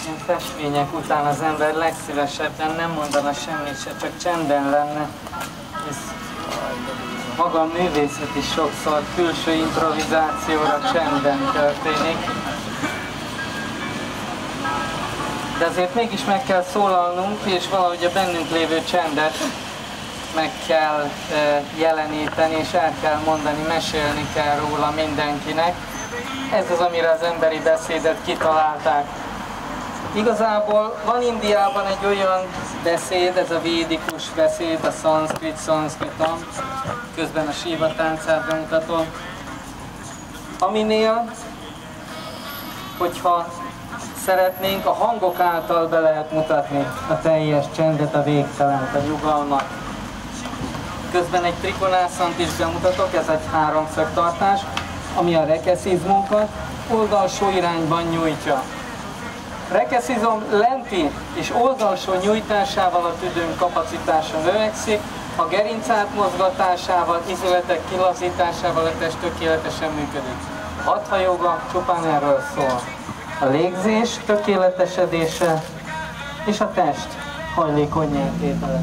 Ilyen festmények után az ember legszívesebben nem mondana semmit se, csak csendben lenne. Ez maga a művészet is sokszor külső improvizációra csendben történik. De azért mégis meg kell szólalnunk, és valahogy a bennünk lévő csendet meg kell jeleníteni, és el kell mondani, mesélni kell róla mindenkinek. Ez az, amire az emberi beszédet kitalálták. Igazából van Indiában egy olyan beszéd, ez a védikus beszéd, a szanszkritam, közben a Siva táncát bemutatom, aminél, hogyha szeretnénk, a hangok által be lehet mutatni a teljes csendet, a végtelent, a nyugalmat. Közben egy trikonászant is bemutatok, ez egy háromszögtartás, ami a rekeszizmunkat oldalsó irányban nyújtja. Rekeszizom lenti és oldalsó nyújtásával a tüdőnk kapacitása növekszik, a gerinc átmozgatásával, izületek kilazításával a test tökéletesen működik. A hatha jóga csupán erről szól. A légzés tökéletesedése és a test hajlékonnyá tétele.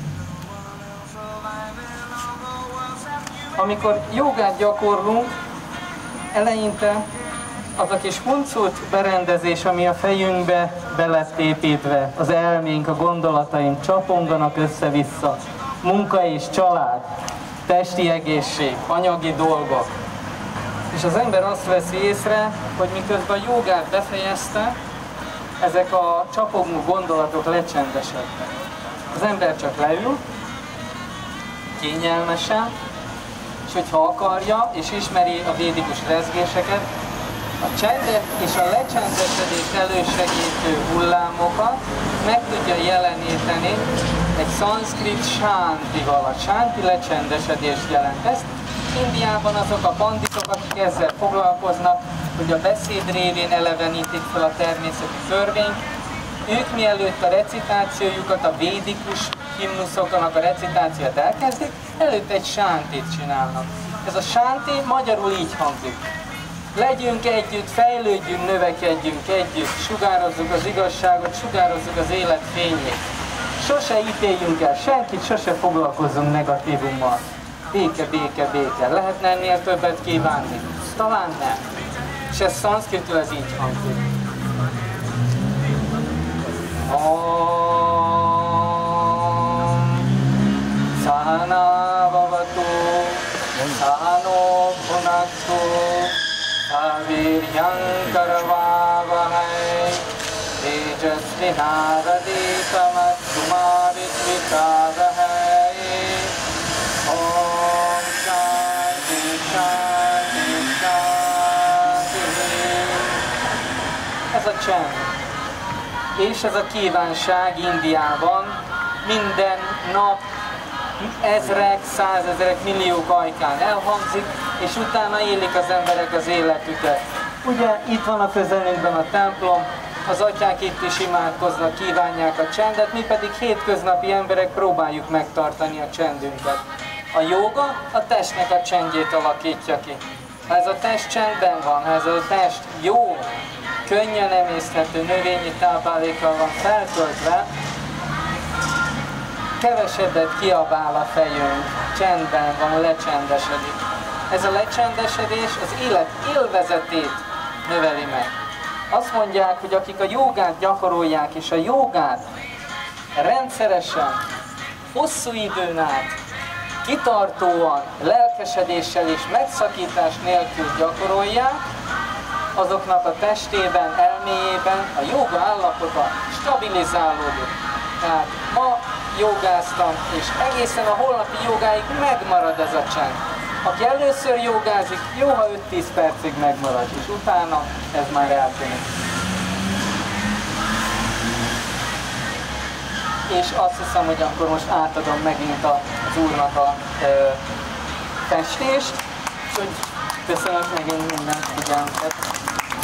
Amikor jogát gyakorlunk, eleinte az a kis huncult berendezés, ami a fejünkbe be lett építve, az elménk, a gondolataink csaponganak össze-vissza, munka és család, testi egészség, anyagi dolgok. És az ember azt veszi észre, hogy miközben a jogát befejezte, ezek a csapongó gondolatok lecsendesedtek. Az ember csak leül, kényelmesen, és hogyha akarja, és ismeri a védikus rezgéseket, a csendet és a lecsendesedést elősegítő hullámokat meg tudja jeleníteni egy szanszkrit sántival. A sánti lecsendesedést jelent. Ezt Indiában azok a banditok, akik ezzel foglalkoznak, hogy a beszéd révén elevenítik fel a természeti törvényt, ők mielőtt a recitációjukat, a védikus himnuszoknak a recitációt elkezdik, előtt egy sántit csinálnak. Ez a sánti magyarul így hangzik. Legyünk együtt, fejlődjünk, növekedjünk együtt, sugározzuk az igazságot, sugározzuk az élet fényét. Sose ítéljünk el senkit, sose foglalkozzunk negatívummal. Béke, béke, béke. Lehetne ennél többet kívánni? Talán nem. És ez szanszkritül ez így hangzik. Sahana vavatu, sahano bhunaktu, saviryam karavavahai, tejasvinavaditamatsu ma vidvitavahai. Om Shanti Shanti Shanti. Ez a csend. És ez a kívánság Indiában minden nap ezrek, százezrek, milliók ajkán elhangzik, és utána élik az emberek az életüket. Ugye itt van a közelünkben a templom, az atyák itt is imádkoznak, kívánják a csendet, mi pedig hétköznapi emberek próbáljuk megtartani a csendünket. A jóga a testnek a csendjét alakítja ki. Ha ez a test csendben van, ha ez a test jó, könnyen emészthető növényi táplálékkal van feltöltve, kevesebbet kiabál a fejünk, csendben van, lecsendesedik. Ez a lecsendesedés az élet élvezetét növeli meg. Azt mondják, hogy akik a jogát gyakorolják, és a jogát rendszeresen, hosszú időn át, kitartóan, lelkesedéssel és megszakítás nélkül gyakorolják, azoknak a testében, elméjében a jóga állapota stabilizálódik. Tehát ma jogáztam, és egészen a holnapi jogáig megmarad ez a csend. Aki először jogázik, jó, ha 5-10 percig megmarad, és utána ez már eltűnik. És azt hiszem, hogy akkor most átadom megint az úrnak a festést, úgyhogy köszönöm megint minden figyelmet.